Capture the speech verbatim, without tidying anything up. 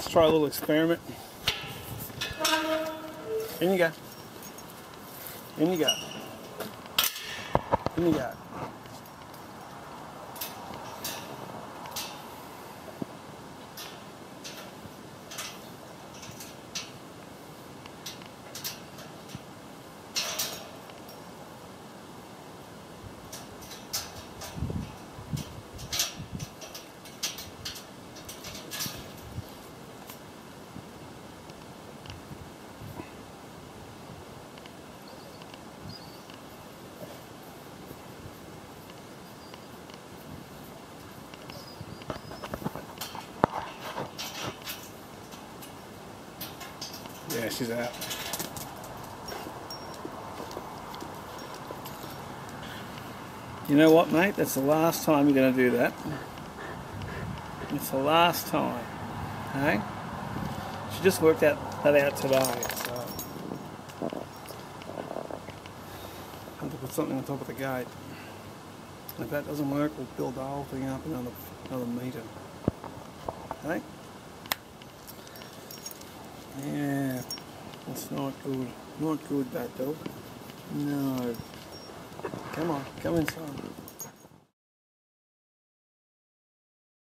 let's try a little experiment. In you go. In you go. In you go. Yeah, she's out. You know what, mate? That's the last time you're going to do that. It's the last time. Hey? She just worked out that out today, so I have to put something on top of the gate. If that doesn't work, we'll build the whole thing up another another metre. Hey? Yeah, that's not good. Not good, that dog. No. Come on, come inside.